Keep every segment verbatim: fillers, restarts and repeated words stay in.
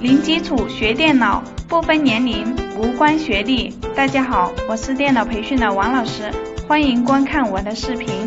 零基础学电脑，不分年龄，无关学历。大家好，我是电脑培训的王老师，欢迎观看我的视频。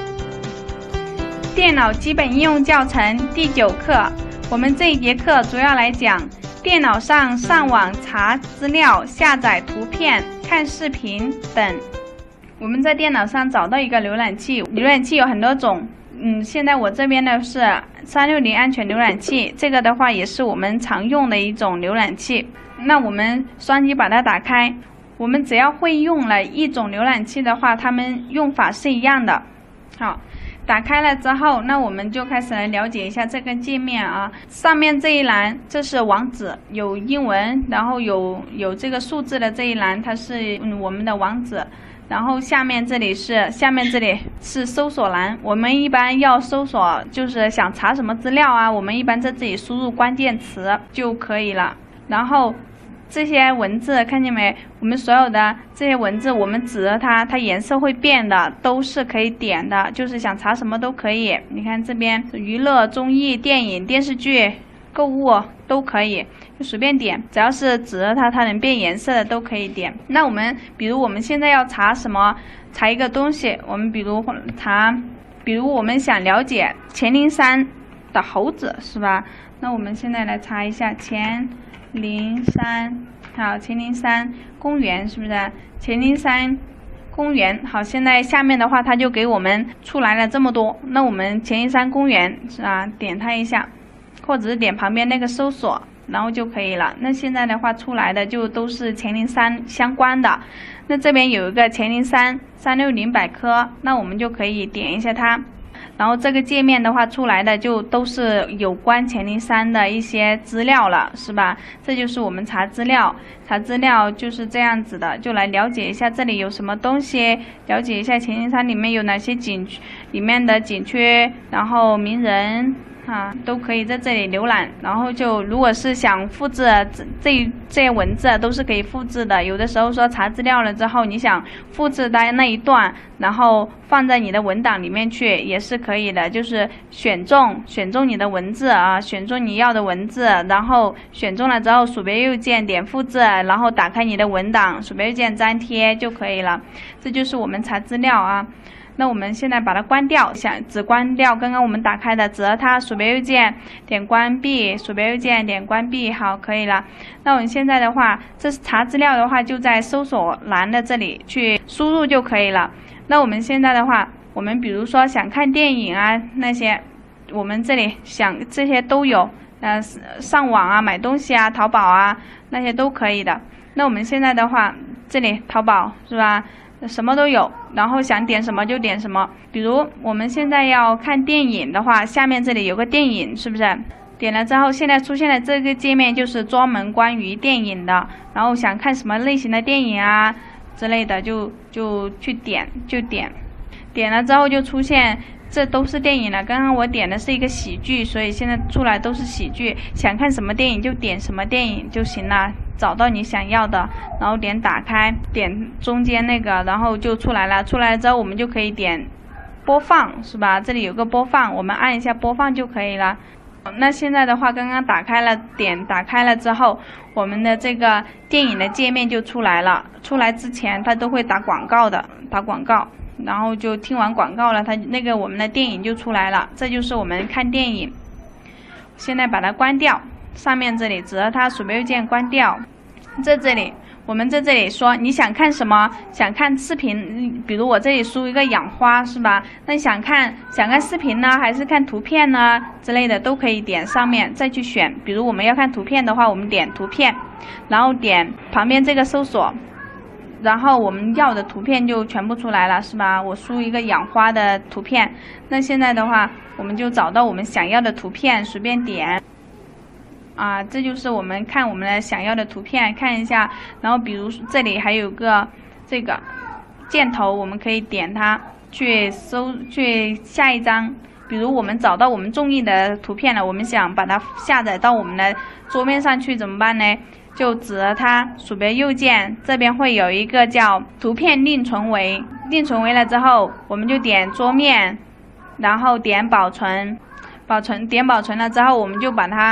电脑基本应用教程第九课，我们这一节课主要来讲电脑上上网查资料、下载图片、看视频等。我们在电脑上找到一个浏览器，浏览器有很多种。嗯，现在我这边的是三六零安全浏览器，这个的话也是我们常用的一种浏览器。那我们双击把它打开，我们只要会用了一种浏览器的话，它们用法是一样的。好，打开了之后，那我们就开始来了解一下这个界面啊。上面这一栏这是网址，有英文，然后有有这个数字的这一栏，它是嗯我们的网址。然后下面这里是下面这里是搜索栏，我们一般要搜索，就是想查什么资料啊，我们一般在这里输入关键词就可以了。然后这些文字看见没？我们所有的这些文字，我们指着它，它颜色会变的，都是可以点的，就是想查什么都可以。你看这边娱乐、综艺、电影、电视剧、购物都可以，就随便点，只要是指着它，它能变颜色的都可以点。那我们比如我们现在要查什么，查一个东西，我们比如查，比如我们想了解乾陵山的猴子是吧？那我们现在来查一下乾陵山，好，乾陵山公园是不是？乾陵山公园，好，现在下面的话它就给我们出来了这么多。那我们乾陵山公园是吧？点它一下。或者是点旁边那个搜索，然后就可以了。那现在的话出来的就都是乾陵山相关的。那这边有一个乾陵山三六零百科，那我们就可以点一下它。然后这个界面的话出来的就都是有关乾陵山的一些资料了，是吧？这就是我们查资料，查资料就是这样子的，就来了解一下这里有什么东西，了解一下乾陵山里面有哪些景区，里面的景区，然后名人。啊，都可以在这里浏览，然后就如果是想复制这这这些文字都是可以复制的。有的时候说查资料了之后，你想复制的那一段，然后放在你的文档里面去也是可以的。就是选中选中你的文字啊，选中你要的文字，然后选中了之后，鼠标右键点复制，然后打开你的文档，鼠标右键粘贴就可以了。这就是我们查资料啊。那我们现在把它关掉，想只关掉刚刚我们打开的，指着它，鼠标右键点关闭，鼠标右键点关闭，好，可以了。那我们现在的话，这是查资料的话，就在搜索栏的这里去输入就可以了。那我们现在的话，我们比如说想看电影啊那些，我们这里想这些都有，呃，上网啊、买东西啊、淘宝啊那些都可以的。那我们现在的话，这里淘宝是吧？什么都有，然后想点什么就点什么。比如我们现在要看电影的话，下面这里有个电影，是不是？点了之后，现在出现的这个界面就是专门关于电影的。然后想看什么类型的电影啊之类的，就就去点，就点。点了之后就出现，这都是电影了。刚刚我点的是一个喜剧，所以现在出来都是喜剧。想看什么电影就点什么电影就行了。找到你想要的，然后点打开，点中间那个，然后就出来了。出来了之后，我们就可以点播放，是吧？这里有个播放，我们按一下播放就可以了。那现在的话，刚刚打开了，点打开了之后，我们的这个电影的界面就出来了。出来之前，它都会打广告的，打广告，然后就听完广告了，它那个我们的电影就出来了。这就是我们看电影。现在把它关掉。上面这里指着它，鼠标右键关掉。在这里，我们在这里说你想看什么？想看视频，比如我这里输一个养花是吧？那想看想看视频呢，还是看图片呢之类的都可以点上面再去选。比如我们要看图片的话，我们点图片，然后点旁边这个搜索，然后我们要的图片就全部出来了，是吧？我输一个养花的图片，那现在的话，我们就找到我们想要的图片，随便点。啊，这就是我们看我们的想要的图片，看一下。然后比如这里还有个这个箭头，我们可以点它去搜去下一张。比如我们找到我们中意的图片了，我们想把它下载到我们的桌面上去怎么办呢？就指着它，鼠标右键这边会有一个叫图片另存为，另存为了之后，我们就点桌面，然后点保存，保存点保存了之后，我们就把它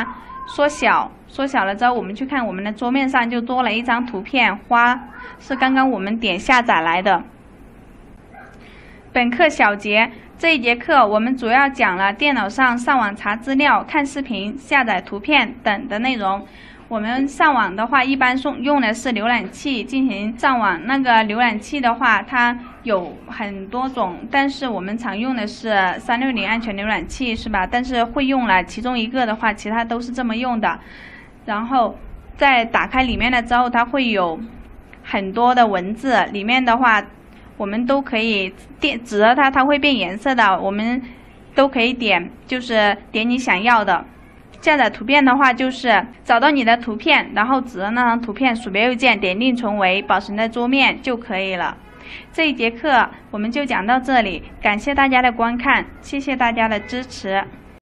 缩小，缩小了之后，我们去看我们的桌面上就多了一张图片，花是刚刚我们点下载来的。本课小结，这一节课我们主要讲了电脑上上网查资料、看视频、下载图片等的内容。我们上网的话，一般用用的是浏览器进行上网。那个浏览器的话，它有很多种，但是我们常用的是三六零安全浏览器，是吧？但是会用了其中一个的话，其他都是这么用的。然后在打开里面了之后，它会有很多的文字，里面的话我们都可以点指着它，它会变颜色的，我们都可以点，就是点你想要的。下载图片的话，就是找到你的图片，然后指着那张图片，鼠标右键点定存为，保存在桌面就可以了。这一节课我们就讲到这里，感谢大家的观看，谢谢大家的支持。